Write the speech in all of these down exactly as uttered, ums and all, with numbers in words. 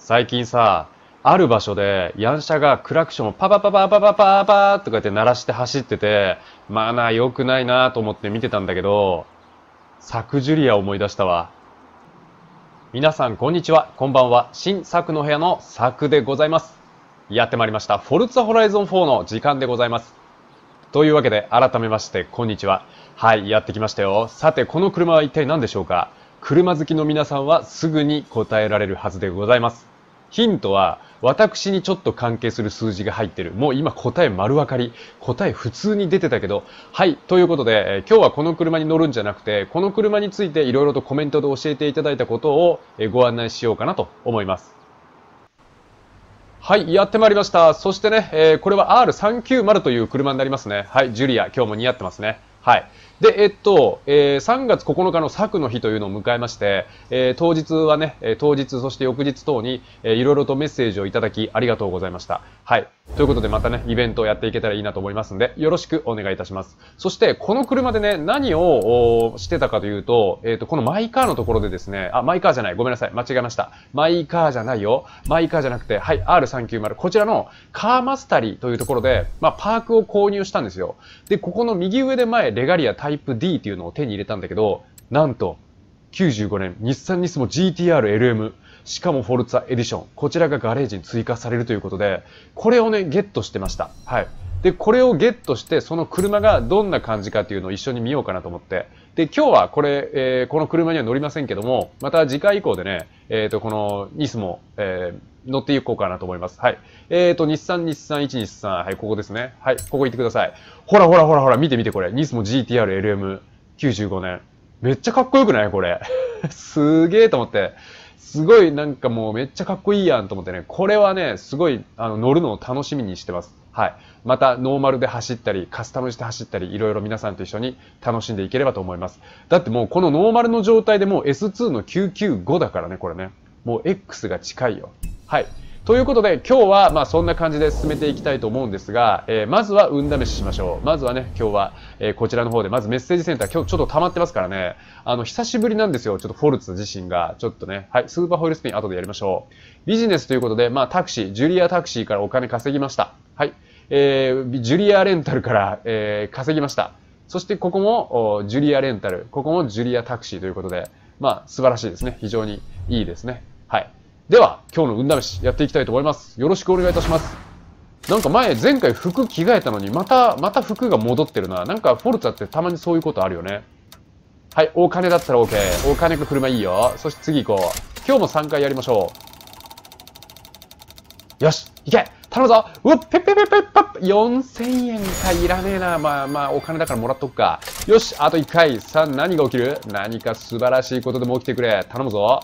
最近さ、ある場所でヤンシャがクラクションをパパパパパパパパーとか言って鳴らして走ってて、マナー良くないなと思って見てたんだけど、サクジュリアを思い出したわ。皆さんこんにちは、こんばんは。新サクの部屋のサクでございます。やってまいりました。フォルツァホライゾンフォーの時間でございます。というわけで改めましてこんにちは。はい、やってきましたよ。さて、この車は一体何でしょうか？車好きの皆さんはすぐに答えられるはずでございます。ヒントは、私にちょっと関係する数字が入ってる。もう今答え丸分かり。答え普通に出てたけど。はい。ということで、えー、今日はこの車に乗るんじゃなくて、この車についていろいろとコメントで教えていただいたことを、えー、ご案内しようかなと思います。はい。やってまいりました。そしてね、えー、これは アールさんきゅうまる という車になりますね。はい。ジュリア。今日も似合ってますね。はい。で、えっと、えー、さんがつここのかのサクの日というのを迎えまして、えー、当日はね、当日、そして翌日等に、えー、いろいろとメッセージをいただきありがとうございました。はい。ということでまたね、イベントをやっていけたらいいなと思いますんで、よろしくお願いいたします。そして、この車でね、何をしてたかというと、えっと、このマイカーのところでですね、あ、マイカーじゃない、ごめんなさい、間違えました。マイカーじゃないよ。マイカーじゃなくて、はい、アールさんきゅうまる。こちらのカーマスタリというところで、まあ、パークを購入したんですよ。で、ここの右上で前、レガリアタイプ ディー っていうのを手に入れたんだけど、なんと、きゅうじゅうごねん、日産ニスモ ジーティーアールエルエム、しかもフォルツァエディション、こちらがガレージに追加されるということで、これをね、ゲットしてました。はい。で、これをゲットして、その車がどんな感じかっていうのを一緒に見ようかなと思って。で、今日はこれ、えー、この車には乗りませんけども、また次回以降でね、えっと、このニスモ、えー、乗っていこうかなと思います。はい。えっと、日産、日産、いち、日産、はい、ここですね。はい、ここ行ってください。ほらほらほらほら、見て見てこれ。ニスモ ジーティーアールエルエムきゅうじゅうごねん。めっちゃかっこよくないこれ。すげえと思って。すごいなんかもうめっちゃかっこいいやんと思ってね。これはね、すごいあの乗るのを楽しみにしてます。はい。またノーマルで走ったり、カスタムして走ったり、いろいろ皆さんと一緒に楽しんでいければと思います。だってもうこのノーマルの状態でもう エスツー のきゅうきゅうごだからね、これね。もう X が近いよ。はい。ということで、今日はまあそんな感じで進めていきたいと思うんですが、えー、まずは運試ししましょう。まずはね、今日は、えー、こちらの方で、まずメッセージセンター、今日ちょっと溜まってますからね、あの、久しぶりなんですよ。ちょっとフォルツ自身が、ちょっとね、はい、スーパーホイールスピン後でやりましょう。ビジネスということで、まあタクシー、ジュリアタクシーからお金稼ぎました。はい。えー、ジュリアレンタルから、えー、稼ぎました。そしてここも、ジュリアレンタル、ここもジュリアタクシーということで、まあ素晴らしいですね。非常にいいですね。はい。では、今日の運試しやっていきたいと思います。よろしくお願いいたします。なんか前、前回服着替えたのに、また、また服が戻ってるな。なんかフォルツァってたまにそういうことあるよね。はい、お金だったら OK。お金か車いいよ。そして次行こう。今日もさんかいやりましょう。よし、行け頼むぞうっ、ぺっぺっぺっぺっぺっよんせんえんかいらねえな。まあまあ、お金だからもらっとくか。よし、あといっかい。さあ、何が起きる？何か素晴らしいことでも起きてくれ。頼むぞ。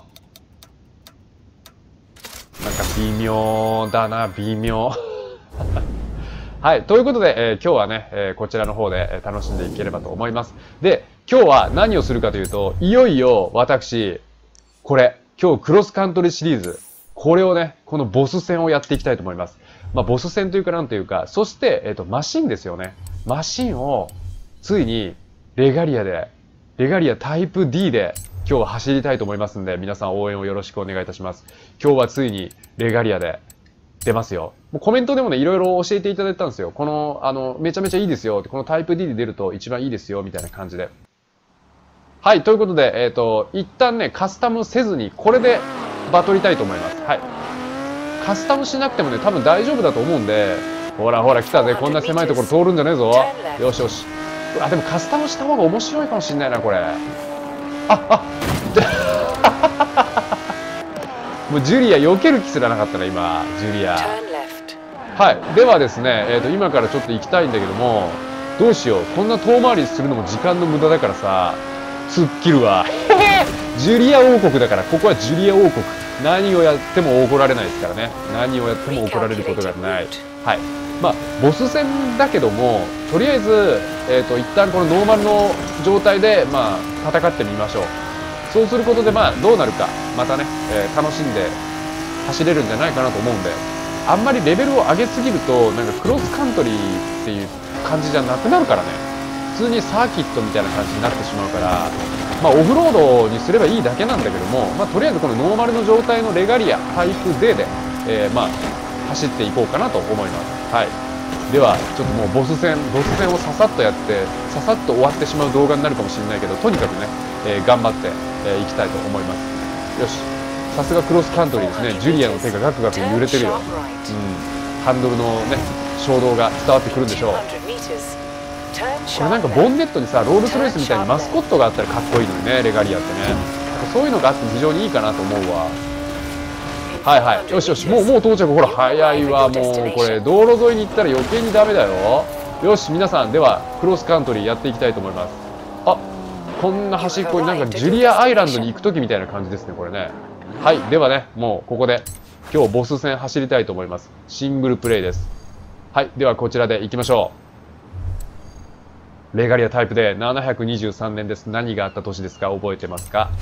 なんか微妙だな、微妙。はい。ということで、えー、今日はね、えー、こちらの方で楽しんでいければと思います。で、今日は何をするかというと、いよいよ私、これ、今日クロスカントリーシリーズ、これをね、このボス戦をやっていきたいと思います。まあ、ボス戦というかなんというか、そして、えっと、マシンですよね。マシンを、ついに、レガリアで、レガリアタイプ ディー で、今日は走りたいと思いますんで、皆さん応援をよろしくお願いいたします。今日はついにレガリアで出ますよ。もうコメントでもね、いろいろ教えていただいたんですよ。この、あの、めちゃめちゃいいですよ。このタイプ ディー で出ると一番いいですよ、みたいな感じで。はい、ということで、えっと、一旦ね、カスタムせずに、これでバトりたいと思います。はい。カスタムしなくてもね、多分大丈夫だと思うんで、ほらほら来たぜ。こんな狭いところ通るんじゃねえぞ。よしよし。あ、でもカスタムした方が面白いかもしんないな、これ。あ、あもうジュリア避ける気すらなかったな今ジュリア。はいではですね、えー、と今からちょっと行きたいんだけども、どうしよう、こんな遠回りするのも時間の無駄だからさ、突っ切るわ。ジュリア王国だから、ここはジュリア王国、何をやっても怒られないですからね。何をやっても怒られることがない。はい。まあボス戦だけども、とりあえず、えー、と一旦このノーマルの状態でまあ戦ってみましょう。そうすることでまあどうなるかまたね、えー、楽しんで走れるんじゃないかなと思うんで、あんまりレベルを上げすぎるとなんかクロスカントリーっていう感じじゃなくなるからね。普通にサーキットみたいな感じになってしまうから、 まあ、オフロードにすればいいだけなんだけども、まあ、とりあえずこのノーマルの状態のレガリアタイプ ゼー で、えー、まあ走っていこうかなと思います。はい、ではちょっともうボス戦ボス戦をささっとやってささっと終わってしまう動画になるかもしれないけど、とにかくね、えー、頑張ってい、えー、きたいと思います。よし、さすがクロスカントリーですね。ジュリアの手がガクガク揺れてるよ。うん、ハンドルのね衝動が伝わってくるんでしょう。これなんかボンネットにさロールスロイスみたいにマスコットがあったらかっこいいのにね、レガリアってね。なんかそういうのがあって非常にいいかなと思うわ。はいはい、よしよし、もうもう到着。ほら早いわ。もうこれ道路沿いに行ったら余計にダメだよ。よし皆さん、ではクロスカントリーやっていきたいと思います。あ、こんな端っこになんかジュリアアイランドに行く時みたいな感じですねこれね。はい、ではね、もうここで今日ボス戦走りたいと思います。シングルプレイです。はい、ではこちらで行きましょう。レガリアタイプでななひゃくにじゅうさんねんです。何があった年ですか？覚えてますか？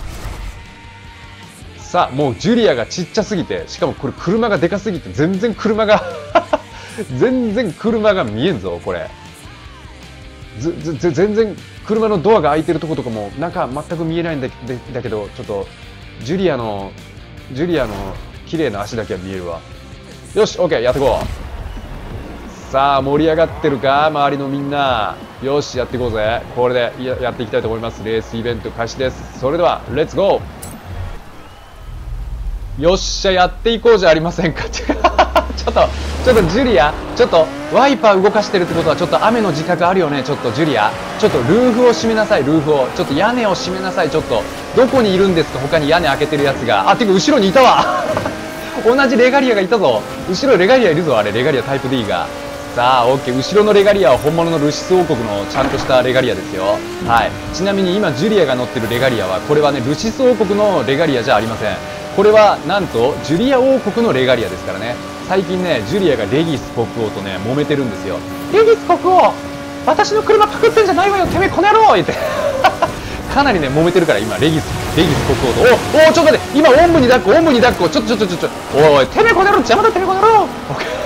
さあ、もうジュリアがちっちゃすぎて、しかもこれ車がでかすぎて全然車が全然車が見えんぞこれ。ずず全然車のドアが開いてるとことかも中全く見えないんだだけど、ちょっとジュリアのジュリアの綺麗な足だけは見えるわ。よし OK、 やっていこう。さあ盛り上がってるか周りのみんな。よしやっていこうぜ。これで や, やっていきたいと思います。レースイベント開始です。それではレッツゴー。よっしゃやっていこうじゃありませんかちょっとちょっとジュリア、ちょっとワイパー動かしてるってことはちょっと雨の自覚あるよね。ちょっとジュリア、ちょっとルーフを閉めなさい。ルーフをちょっと屋根を閉めなさい。ちょっとどこにいるんですか他に屋根開けてるやつが。あ、てか後ろにいたわ同じレガリアがいたぞ。後ろレガリアいるぞ。あれレガリアタイプ ディー が。さあ OK、 後ろのレガリアは本物のルシス王国のちゃんとしたレガリアですよ。はい、ちなみに今ジュリアが乗ってるレガリアはこれはねルシス王国のレガリアじゃありません。これはなんとジュリア王国のレガリアですからね。最近ねジュリアがレギス国王とね揉めてるんですよ。レギス国王、私の車パクってんじゃないわよてめえこの野郎言ってかなりね揉めてるから今レギスレギス国王と。おおちょっと待って、今おんぶに抱っこおんぶに抱っこちょっとちょっとちょっとおいおいてめえこの野郎邪魔だてめえこの野郎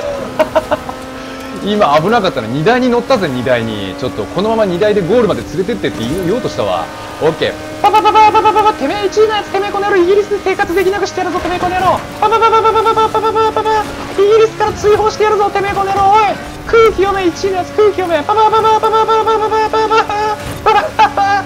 今危なかったね。荷台に乗ったぜ。荷台にちょっとこのまま荷台でゴールまで連れてってって言おうとしたわ。オッケー。パパパパパパパパてめえいちいのやつてめえこの野郎イギリスで生活できなくしてやるぞてめえこの野郎。パパパパパパパパパパパパイギリスから追放してやるぞてめえこの野郎。おい空気読めいちいのやつ空気読め。パパパパパパパパパパパパパ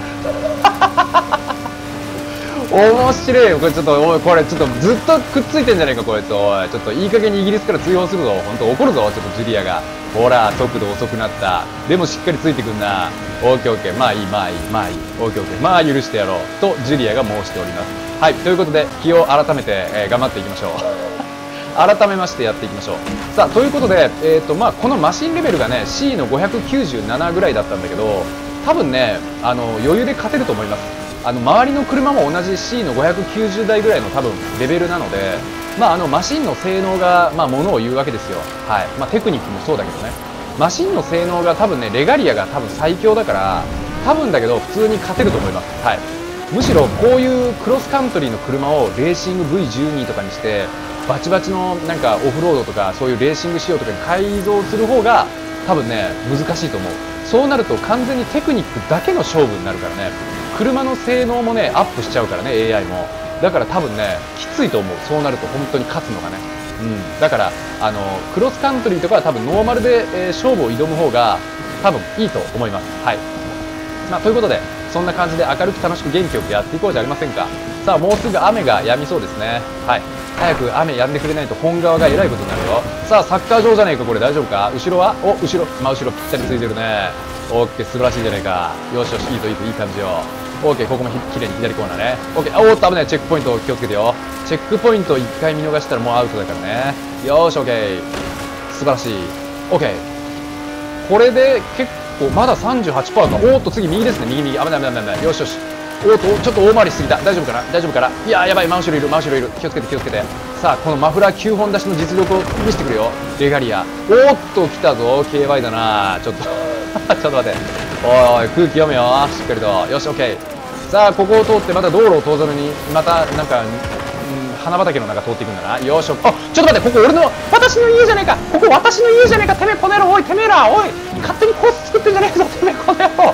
面白いよこれ。ちょっとおいこれちょっとずっとくっついてんじゃないかこいつ。おいちょっといい加減にイギリスから追放するぞ。本当怒るぞちょっとジュリアが。ほら速度遅くなった。でもしっかりついてくんな。オーケーオーケー、まあいいまあいいまあいい。オーケーオーケー、まあ許してやろうとジュリアが申しております。はい、ということで気を改めて、えー、頑張っていきましょう改めましてやっていきましょう。さあということで、えーとまあ、このマシンレベルがね シー のごひゃくきゅうじゅうななぐらいだったんだけど、多分ねあの余裕で勝てると思います。あの周りの車も同じ シー のごひゃくきゅうじゅうだいぐらいの多分レベルなので、まあ、あのマシンの性能が、まあ、ものを言うわけですよ。はい、まあ、テクニックもそうだけどね、マシンの性能が多分ねレガリアが多分最強だから多分だけど普通に勝てると思います。はい、むしろこういうクロスカントリーの車をレーシング ブイじゅうに とかにしてバチバチのなんかオフロードとかそういうレーシング仕様とかに改造する方が多分ね難しいと思う。そうなると完全にテクニックだけの勝負になるからね。車の性能もねアップしちゃうからね エーアイ も。だから多分ねきついと思う。そうなると本当に勝つのがね。うん、だからあのクロスカントリーとかは多分ノーマルで、えー、勝負を挑む方が多分いいと思います。はい、まあ、ということでそんな感じで明るく楽しく元気よくやっていこうじゃありませんか。さあもうすぐ雨が止みそうですね。はい、早く雨止んでくれないと本側がえらいことになるよ。さあサッカー場じゃないかこれ。大丈夫か。後ろはお後ろ真後ろぴったりついてるね。オッケー素晴らしいじゃないか。よしよしいいといいといい感じよ。オーケーここもきれいに左コーナーね。オーケーおーっと危ない。チェックポイント気をつけてよ。チェックポイントいっかい見逃したらもうアウトだからね。よーし OK 素晴らしい。 OK これで結構まだ さんじゅうはちパーセント か。おーっと次右ですね。右右危ない危ない危ない。よしよしおーっとちょっと大回りしすぎた。大丈夫かな大丈夫かな。いやーやばい真後ろいる真後ろいる。気をつけて気をつけて。さあこのマフラーきゅうほん出しの実力を見せてくれよレガリア。おーっと来たぞ ケーワイ だな。ちょっとちょっと待っておいおい空気読めよしっかりと。よし OK。さあここを通ってまた道路を通さずにまたなんか、うん、花畑の中通っていくんだな。よし OK。あちょっと待ってここ俺の私の家じゃねえか。ここ私の家じゃねえか。てめえこの野郎おいてめえらおい勝手にコース作ってんじゃねえぞてめえこの野郎勝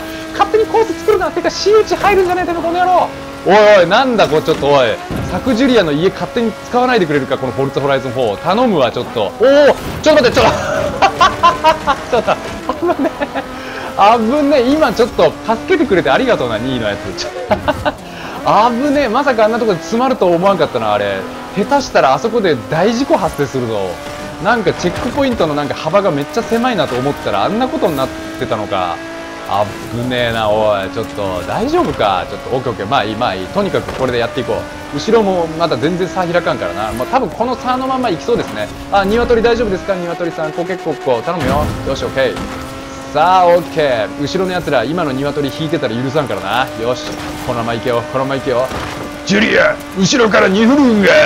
勝手にコース作るな。てか、私有地入るんじゃねえてめえ、この野郎。おいおい、なんだこれ、ちょっとおい。サクジュリアの家勝手に使わないでくれるか、このフォルツァホライゾンフォー。頼むわ、ちょっと。おお、ちょっと待って、ちょっと。ちょっと、危ねえ。危ねえ。今ちょっと、助けてくれてありがとうな、にいのやつ。危ねえ。まさかあんなとこで詰まると思わんかったな、あれ。下手したらあそこで大事故発生するぞ。なんかチェックポイントのなんか幅がめっちゃ狭いなと思ったらあんなことになってたのか。あぶねえな、おい。ちょっと、大丈夫か。ちょっと、オッケーオッケー。まあいい、まあいい。とにかくこれでやっていこう。後ろもまだ全然差開かんからな。まあ多分この差のままいきそうですね。あ、鶏大丈夫ですか、鶏さん。コケコッコ。頼むよ。よし、オッケー。さあ、オッケー。後ろの奴ら、今の鶏引いてたら許さんからな。よし。このまま行けよ。このまま行けよ。ジュリア、後ろからにフルンが。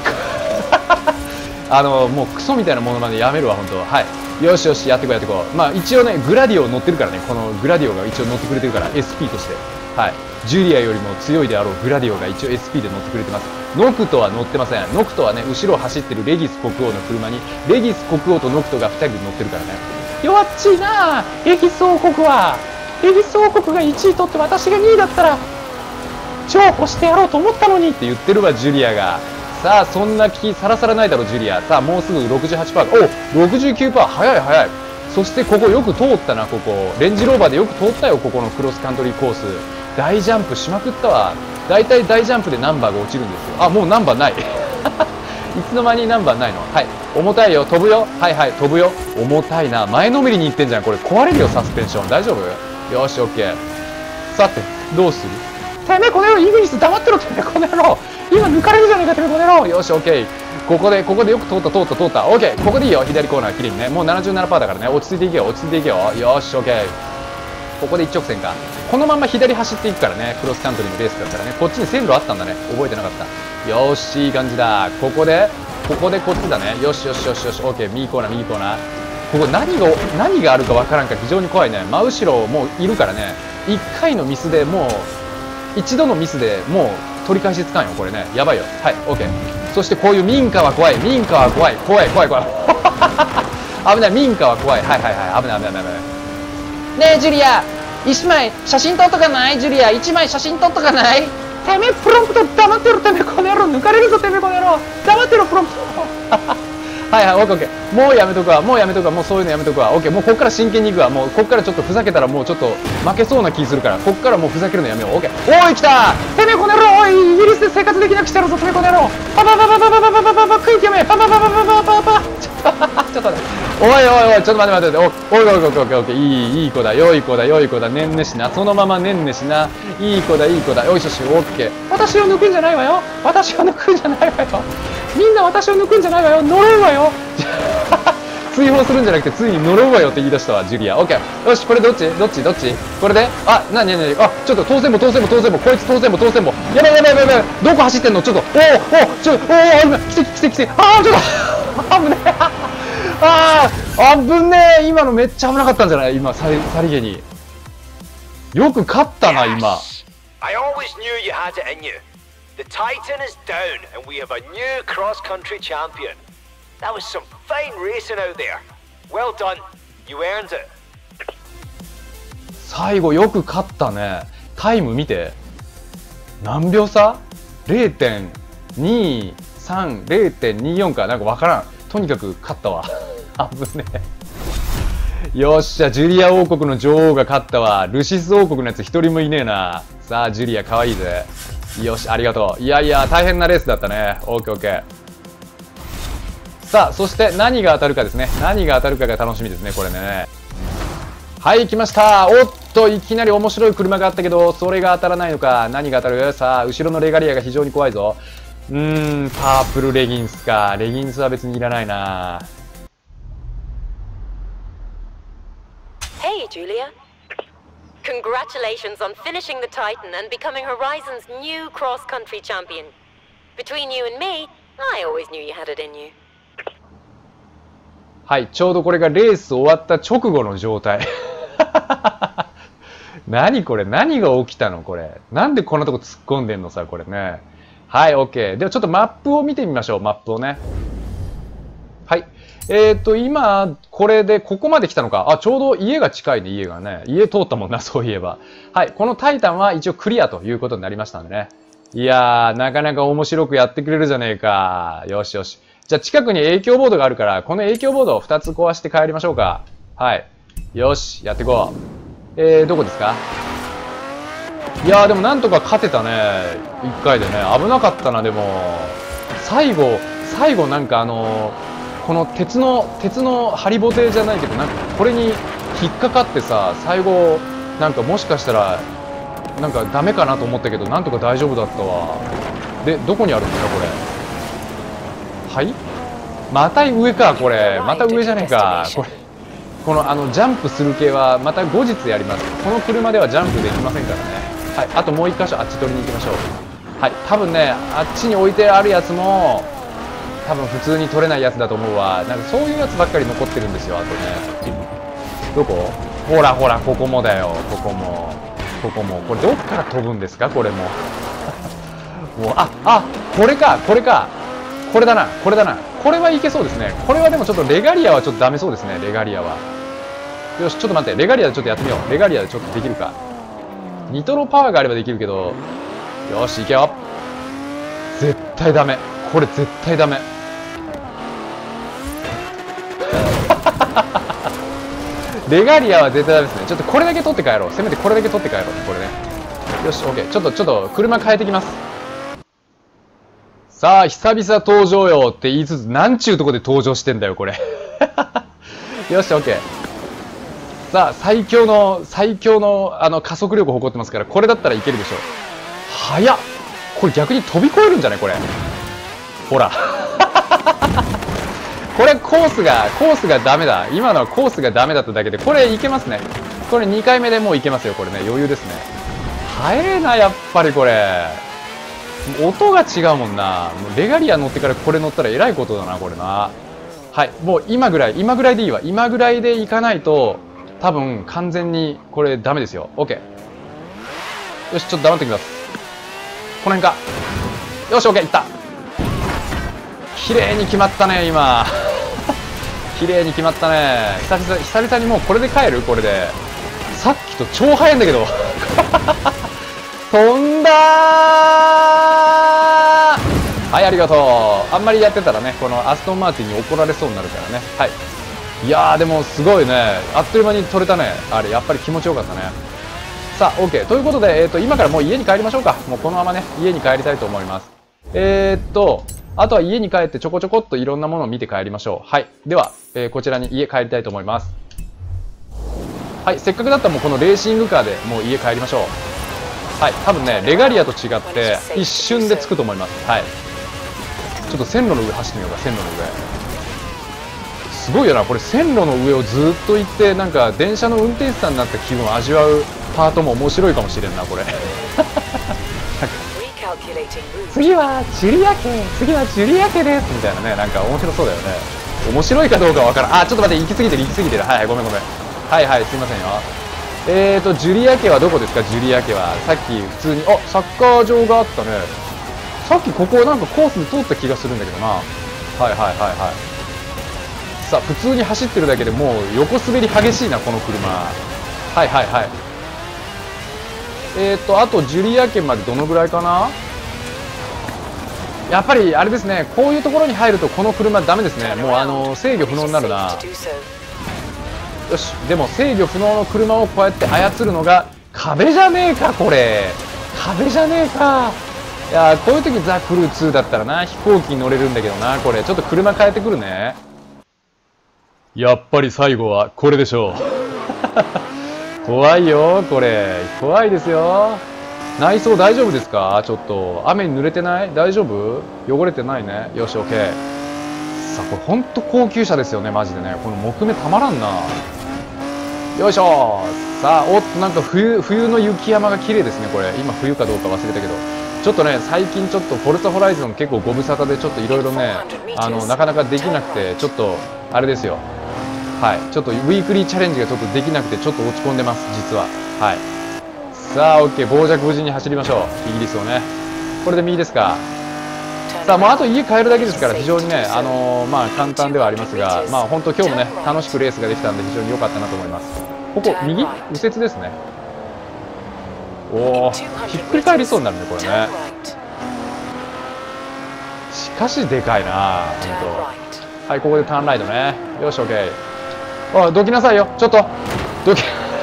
あの、もうクソみたいなものまでやめるわ、ほんと。はい。よしよし、やってこうやってこう。まあ一応ね、グラディオ乗ってるからね、このグラディオが一応乗ってくれてるから、エスピー として。はい。ジュリアよりも強いであろうグラディオが一応 エスピー で乗ってくれてます。ノクトは乗ってません。ノクトはね、後ろを走ってるレギス国王の車に、レギス国王とノクトがふたりで乗ってるからね。弱っちいなぁ、レギス王国は。レギス王国がいちい取って私がにいだったら、譲歩してやろうと思ったのにって言ってるわ、ジュリアが。さあ、そんな気さらさらないだろ、ジュリア。さあ、もうすぐ ろくじゅうはちパーセント。お !ろくじゅうきゅうパーセント! 早い早い。そしてここよく通ったな、ここ。レンジローバーでよく通ったよ、ここのクロスカントリーコース。大ジャンプしまくったわ。だいたい大ジャンプでナンバーが落ちるんですよ。あ、もうナンバーない。いつの間にナンバーないの。はい。重たいよ、飛ぶよ。はいはい、飛ぶよ。重たいな。前のめりに行ってんじゃん。これ壊れるよ、サスペンション。大丈夫？よし、オッケー。さて、どうする？てめえ、この野郎、イグニス黙ってろ、てめえ、この野郎。今抜かれるじゃねえか、てめえ、この野郎。よし、オッケー。ここで、ここでよく通った、通った、通った。オッケー。ここでいいよ、左コーナー、きれいにね。もう ななじゅうななパーセント だからね。落ち着いていけよ、落ち着いていけよ。よし、オッケー。ここで一直線か。このまま左走っていくからね。クロスカントリーのレースだったらね。こっちに線路あったんだね。覚えてなかった。よし、いい感じだ。ここで、ここでこっちだね。よしよしよしよし。オッケー。右コーナー、右コーナー。ここ何が、何があるかわからんか非常に怖いね。真後ろもういるからね。いっかいのミスでもう、一度のミスでもう取り返しつかんよ、これね。やばいよ。はい、オッケー。そしてこういう民家は怖い。民家は怖い。怖い、怖い、怖い。危ない、民家は怖い。はいはいはい。危ない、危ない、危ない。ねえ、ジュリア。一枚写真撮っとかない？ジュリア、一枚写真撮っとかない？てめえ、プロンプト黙ってろ、てめえ、この野郎。抜かれるぞ、てめえ、この野郎。黙ってろ、プロンプト。はいはい、オッケーオッケー。もうやめとくわ、もうやめとくわ、もうそういうのやめとくわ。オッケー、もうこっから真剣にいくわ。もうこっからちょっとふざけたらもうちょっと負けそうな気するから、こっからもうふざけるのやめよう。オッケー。おい、来たー。てめえ、この野郎。おい、イギリスで生活できなくしてやるぞ、てめえ、この野郎。パパパパパパパパパパパ、空気読め。パパパパパパパパパ。ちょっと、ちょっと待って。おいおいおい、ちょっと待って待って。おいおいおいおいおいおいおい、いい、いい子だ、良い子だ、良い子だ、ねんねしな。そのままねんねしな。いい子だ、いい子だ。よいしょし、オッケー。私を抜くんじゃないわよ。私を抜くんじゃないわよ。みんな私を抜くんじゃないわよ。呪うわよ。追放するんじゃなくて、ついに呪うわよって言い出したわ、ジュリア。オッケー。よし、これどっちどっちどっちこれであ、なになにあ、ちょっと当選も当選も当選も、こいつ当選も当選も。やばいやばいやばいやばい。どこ走ってんのちょっと。おおおちょ、おお危ない。来て来て来て。あー、ちょっと。危ねえ。あー、危ねえ。今のめっちゃ危なかったんじゃない今、さり、さりげに。よく勝ったな、今。 I always knew you had it in you. The Titan is down, and we have a new cross-country champion. That was some fine racing out there. Well done. You earned it. 最後よく勝ったね。タイム見て。何秒差 ?れいてんにさん、れいてんによん か。なんかわからん。とにかく勝ったわ。危ねえ。よっしゃ、ジュリア王国の女王が勝ったわ。ルシス王国のやつ一人もいねえな。さあ、ジュリア可愛いぜ。よし、ありがとう。いやいや、大変なレースだったね。オッケーオッケー。さあ、そして何が当たるかですね。何が当たるかが楽しみですね、これね。はい、来ました。おっと、いきなり面白い車があったけど、それが当たらないのか。何が当たる？さあ、後ろのレガリアが非常に怖いぞ。うーん、パープルレギンスか。レギンスは別にいらないな。 Hey, Julia. Congratulations on finishing the Titan and becoming Horizon's new cross-country champion. Between you and me, I always knew you had it in you. はい、ちょうどこれがレース終わった直後の状態。何これ何が起きたのこれ。なんでこんなとこ突っ込んでんのさ、これね。はい、OK。ではちょっとマップを見てみましょう、マップをね。 はい。えーっと、今、これで、ここまで来たのか。あ、ちょうど家が近いね、家がね。家通ったもんな、そういえば。はい。このタイタンは一応クリアということになりましたんでね。いやー、なかなか面白くやってくれるじゃねえか。よしよし。じゃあ、近くに影響ボードがあるから、この影響ボードをふたつ壊して帰りましょうか。はい。よし、やっていこう。えー、どこですか？いやー、でもなんとか勝てたね。いっかいでね。危なかったな、でも。最後、最後なんかあのー、この鉄の、鉄のハリボテじゃないけど、なんかこれに引っかかってさ、最後、なんかもしかしたら、なんかダメかなと思ったけど、なんとか大丈夫だったわ。で、どこにあるんですか、これ。はい？また上か、これ。また上じゃねえか。これ。この、あの、ジャンプする系は、また後日やります。この車ではジャンプできませんからね。はい。あともう一箇所、あっち取りに行きましょう。はい。多分ね、あっちに置いてあるやつも、多分普通に取れないやつだと思うわ。なんかそういうやつばっかり残ってるんですよ、あとね。どこ？ほらほら、ここもだよ。ここも。ここも。これどっから飛ぶんですか、これも。もう、あ、あ、これか、これか。これだな、これだな。これはいけそうですね。これはでもちょっとレガリアはちょっとダメそうですね、レガリアは。よし、ちょっと待って。レガリアでちょっとやってみよう。レガリアでちょっとできるか。ニトロパワーがあればできるけど。よし、いけよ。絶対ダメ。これ絶対ダメ。レガリアは絶対ダメですね。ちょっとこれだけ取って帰ろう。せめてこれだけ取って帰ろう。これね。よし、オッケー。ちょっと、ちょっと、車変えてきます。さあ、久々登場よって言いつつ、なんちゅうとこで登場してんだよ、これ。よし、オッケー。さあ、最強の、最強の、あの、加速力を誇ってますから、これだったらいけるでしょう。早っ！これ逆に飛び越えるんじゃないこれ。ほら。これコースが、コースがダメだ。今のはコースがダメだっただけで、これいけますね。これにかいめでもういけますよ、これね。余裕ですね。速えな、やっぱりこれ。音が違うもんな。もうレガリア乗ってからこれ乗ったらえらいことだな、これな。はい。もう今ぐらい、今ぐらいでいいわ。今ぐらいでいかないと、多分完全にこれダメですよ。OK。よし、ちょっと黙ってきます。この辺か。よし、OK、いった。綺麗に決まったね、今。綺麗に決まったね。久々、久々にもうこれで帰る？これで。さっきと超速いんだけど。飛んだー！はい、ありがとう。あんまりやってたらね、このアストンマーティンに怒られそうになるからね。はい。いやー、でもすごいね。あっという間に取れたね。あれ、やっぱり気持ちよかったね。さあ、OK。ということで、えっと、今からもう家に帰りましょうか。もうこのままね、家に帰りたいと思います。えー、っと、あとは家に帰ってちょこちょこっといろんなものを見て帰りましょう。はい。では、えー、こちらに家帰りたいと思います。はい。せっかくだったらもうこのレーシングカーでもう家帰りましょう。はい。多分ね、レガリアと違って一瞬で着くと思います。はい。ちょっと線路の上走ってみようか、線路の上。すごいよな。これ線路の上をずっと行って、なんか電車の運転手さんになった気分を味わうパートも面白いかもしれんな、これ。次はジュリア家、次はジュリア家ですみたいなね、なんか面白そうだよね。面白いかどうかわからん。あ、ちょっと待って、行き過ぎてる、行き過ぎてる。はいはい、ごめんごめん。はいはい、すいませんよ。えーと、ジュリア家はどこですか、ジュリア家は。さっき普通に、あ、サッカー場があったね。さっきここなんかコースで通った気がするんだけどな。はいはいはいはい。さあ、普通に走ってるだけでもう横滑り激しいな、この車。はいはいはい。えーと、あとジュリア家までどのぐらいかな。やっぱりあれですね、こういうところに入るとこの車ダメですね。もうあの制御不能になるな。よし、でも制御不能の車をこうやって操るのが壁じゃねえか、これ。壁じゃねえか。いやー、こういう時ザ・クルーツーだったらな、飛行機に乗れるんだけどな、これ。ちょっと車変えてくるね。やっぱり最後はこれでしょう。怖いよ、これ。怖いですよ。内装大丈夫ですか？ちょっと。雨に濡れてない？大丈夫？汚れてないね。よし、OK。さあ、これほんと高級車ですよね、マジでね。この木目たまらんな。よいしょ。さあ、おっと、なんか冬、冬の雪山が綺麗ですね、これ。今冬かどうか忘れたけど。ちょっとね、最近ちょっとフォルツァホライゾン結構ご無沙汰でちょっといろいろね、あの、なかなかできなくて、ちょっと、あれですよ。はい。ちょっとウィークリーチャレンジがちょっとできなくて、ちょっと落ち込んでます、実は。はい。さあ、OK。傍若無人に走りましょう。イギリスをね。これで右ですか。 さあ、もうあと家帰るだけですから、非常にね、あのー、まあ簡単ではありますが、まあ本当今日もね、楽しくレースができたんで非常に良かったなと思います。ここ、右右折ですね。おお、ひっくり返りそうになるね、これね。しかしでかいな、本当。はい、ここでターンライトね。よし、オッケー。おい、どきなさいよ、ちょっと。どき。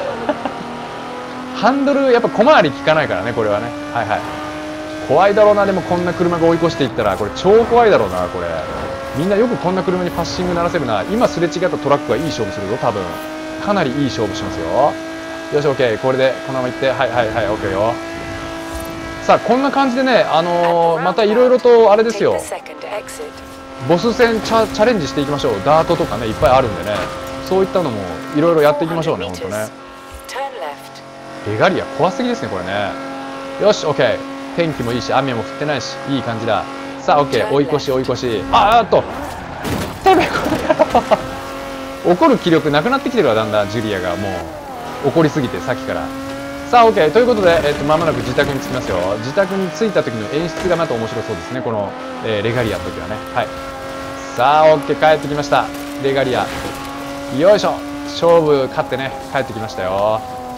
ハンドル、やっぱ小回り効かないからね、これはね。はいはい。怖いだろうな、でもこんな車が追い越していったら、これ超怖いだろうな、これ。みんなよくこんな車にパッシング鳴らせるな。今すれ違ったトラックはいい勝負するぞ、多分。かなりいい勝負しますよ。よし、オッケー。これで、このままいって、はいはいはい、オッケーよ。さあ、こんな感じでね、あのー、またいろいろと、あれですよ。ボス戦チャ、チャレンジしていきましょう。ダートとかね、いっぱいあるんでね。そういったのも、いろいろやっていきましょうね、ほんとね。レガリア、怖すぎですね、これね。よし、オッケー。天気もいいし、雨も降ってないし、いい感じだ。さあ、オッケー。追い越し、追い越し。あーっと。てめえ、これ。怒る気力なくなってきてるわ、だんだん、ジュリアがもう。怒りすぎて、さっきから。さあ、オッケー。ということで、えっと、まもなく自宅に着きますよ。自宅に着いた時の演出がまた面白そうですね、この、えー、レガリアの時はね。はい。さあ、オッケー。帰ってきました。レガリア。よいしょ。勝負勝ってね、帰ってきましたよ。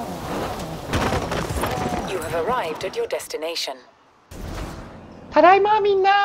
ただいまみんな。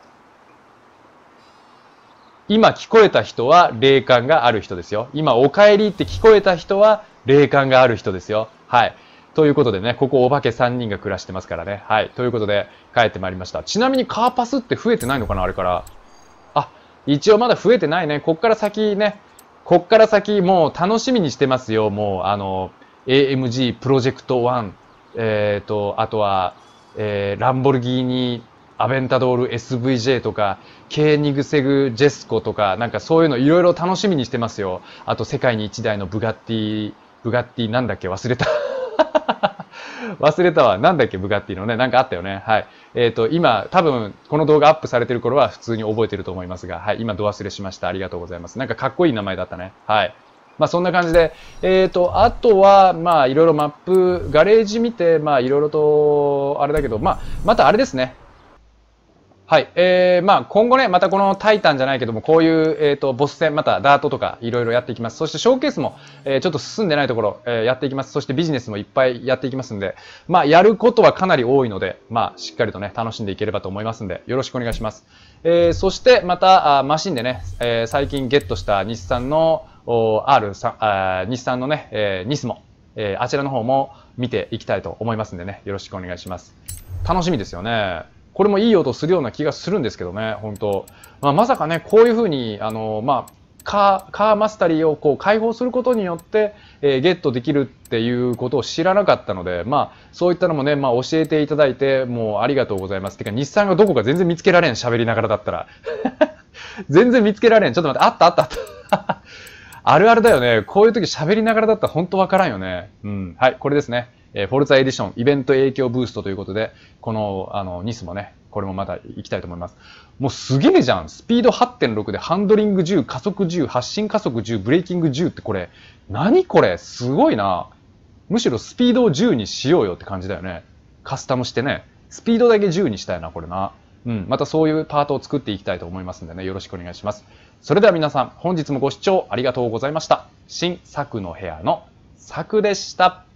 今聞こえた人は霊感がある人ですよ。今お帰りって聞こえた人は霊感がある人ですよ。はい。ということでね、ここお化けさんにんが暮らしてますからね。はい。ということで帰ってまいりました。ちなみにカーパスって増えてないのかな、あれから。あ、一応まだ増えてないね。こっから先ね、こっから先もう楽しみにしてますよ。もうあの、エーエムジー プロジェクトワン。えっと、あとは、えー、ランボルギーニアベンタドール エスブイジェー とか、ケーニグセグジェスコとか、なんかそういうのいろいろ楽しみにしてますよ。あと世界に一台のブガッティ、ブガッティなんだっけ忘れた。忘れたわ。なんだっけブガッティのね。なんかあったよね。はい。えっと、今、多分、この動画アップされてる頃は普通に覚えてると思いますが、はい。今、ど忘れしました。ありがとうございます。なんかかっこいい名前だったね。はい。まあそんな感じで、えっと、あとは、まあいろいろマップ、ガレージ見て、まあいろいろと、あれだけど、まあ、またあれですね。はい。えー、まあ今後ね、またこのタイタンじゃないけども、こういう、えっと、ボス戦、またダートとかいろいろやっていきます。そしてショーケースも、えー、ちょっと進んでないところ、えー、やっていきます。そしてビジネスもいっぱいやっていきますんで、まあやることはかなり多いので、まあしっかりとね、楽しんでいければと思いますんで、よろしくお願いします。えー、そしてまた、あマシンでね、えー、最近ゲットした日産の、アールさん、あ日産のね、えー、ニスモ、えー、あちらの方も見ていきたいと思いますんでね、よろしくお願いします。楽しみですよね。これもいい音するような気がするんですけどね、本当。まあ、まさかね、こういうふうに、あの、まあ、カー、カーマスタリーをこう開放することによって、えー、ゲットできるっていうことを知らなかったので、まあ、そういったのもね、まあ、教えていただいて、もうありがとうございます。てか、日産がどこか全然見つけられん、喋りながらだったら。全然見つけられん。ちょっと待って、あったあったあった。あるあるだよね。こういう時喋りながらだったら本当わからんよね。うん。はい、これですね。えー、フォルツァエディション、イベント影響ブーストということで、この、あの、ニスもね、これもまた行きたいと思います。もうすげえじゃん。スピード はってんろく でハンドリングじゅう、加速じゅう、発進加速じゅう、ブレーキングじゅうってこれ、何これすごいな。むしろスピードをじゅうにしようよって感じだよね。カスタムしてね。スピードだけじゅうにしたいな、これな。うん。またそういうパートを作っていきたいと思いますんでね、よろしくお願いします。それでは皆さん、本日もご視聴ありがとうございました。新作の部屋の作でした。